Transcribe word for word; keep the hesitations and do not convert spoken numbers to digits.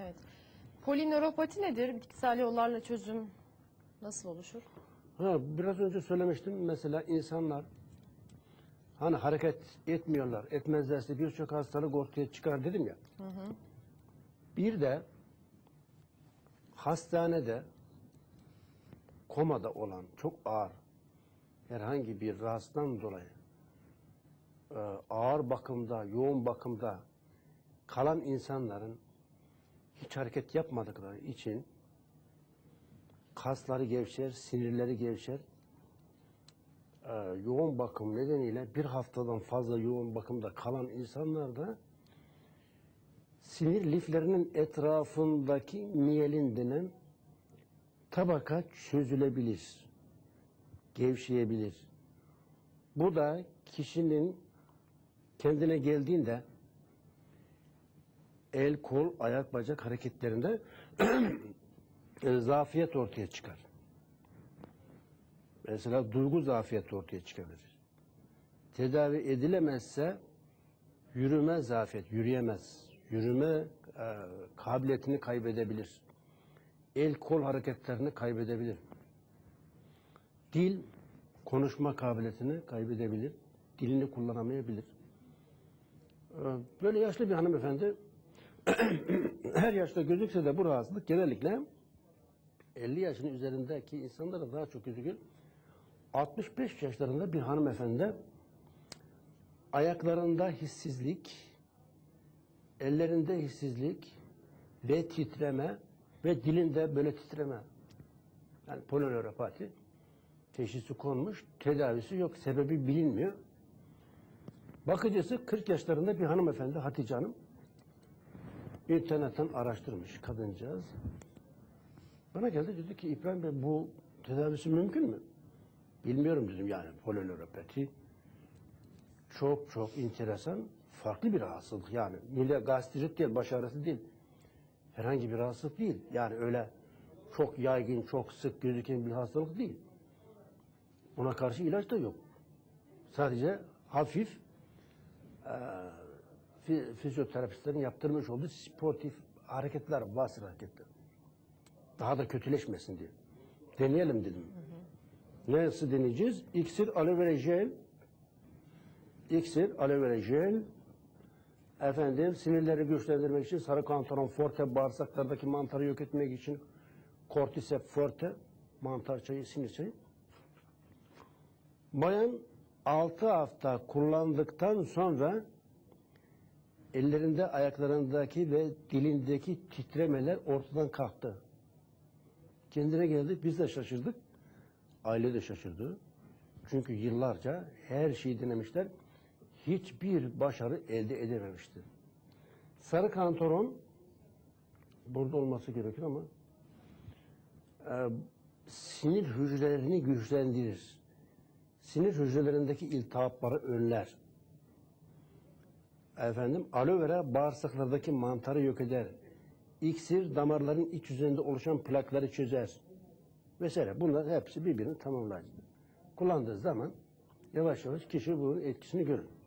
Evet. Polinöropati nedir? Bitkisel yollarla çözüm nasıl oluşur? Ha, biraz önce söylemiştim. Mesela insanlar hani hareket etmiyorlar, etmezlerse birçok hastalık ortaya çıkar dedim ya. Hı hı. Bir de hastanede komada olan çok ağır herhangi bir rahatsızlıktan dolayı e, ağır bakımda, yoğun bakımda kalan insanların hiç hareket yapmadıkları için kasları gevşer, sinirleri gevşer. Ee, yoğun bakım nedeniyle bir haftadan fazla yoğun bakımda kalan insanlarda sinir liflerinin etrafındaki miyelin denen tabaka çözülebilir, gevşeyebilir. Bu da kişinin kendine geldiğinde el, kol, ayak, bacak hareketlerinde zafiyet ortaya çıkar. Mesela duygu zafiyeti ortaya çıkabilir. Tedavi edilemezse yürüme zafiyet, yürüyemez. Yürüme e, kabiliyetini kaybedebilir. El, kol hareketlerini kaybedebilir. Dil, konuşma kabiliyetini kaybedebilir. Dilini kullanamayabilir. E, böyle yaşlı bir hanımefendi her yaşta gözükse de bu rahatsızlık genellikle elli yaşın üzerindeki insanlara daha çok gözükür. altmış beş yaşlarında bir hanımefendi ayaklarında hissizlik, ellerinde hissizlik ve titreme ve dilinde böyle titreme. Yani polinöropati teşhisi konmuş, tedavisi yok, sebebi bilinmiyor. Bakıcısı kırk yaşlarında bir hanımefendi Hatice Hanım. İnternetten araştırmış kadıncağız. Bana geldi dedi ki İbrahim Bey bu tedavisi mümkün mü? Bilmiyorum dedim yani polinöropati. Çok çok enteresan, farklı bir rahatsızlık yani. Mide gastrit değil, baş ağrısı değil. Herhangi bir rahatsızlık değil. Yani öyle çok yaygın, çok sık gözüken bir hastalık değil. Ona karşı ilaç da yok. Sadece hafif e, fizyoterapistlerin yaptırmış olduğu sportif hareketler, basır hareketler. Daha da kötüleşmesin diye. Deneyelim dedim. Hı hı. Nasıl deneyeceğiz? İksir, aloe vera jel, İksir, aloe vera jel, efendim sinirleri güçlendirmek için sarı kantaron forte, bağırsaklardaki mantarı yok etmek için kortisep forte, mantar çayı, sinir çayı. Bayan altı hafta kullandıktan sonra ellerinde, ayaklarındaki ve dilindeki titremeler ortadan kalktı. Kendine geldi, biz de şaşırdık. Aile de şaşırdı. Çünkü yıllarca her şeyi denemişler. Hiçbir başarı elde edememişti. Sarı kantaron burada olması gerekir ama e, sinir hücrelerini güçlendirir. Sinir hücrelerindeki iltihapları önler. Efendim, aloe vera bağırsaklardaki mantarı yok eder. İksir damarların iç yüzeyinde oluşan plakları çözer. Vesaire. Bunlar hepsi birbirini tamamlayıcı. Kullandığı zaman yavaş yavaş kişi bunun etkisini görür.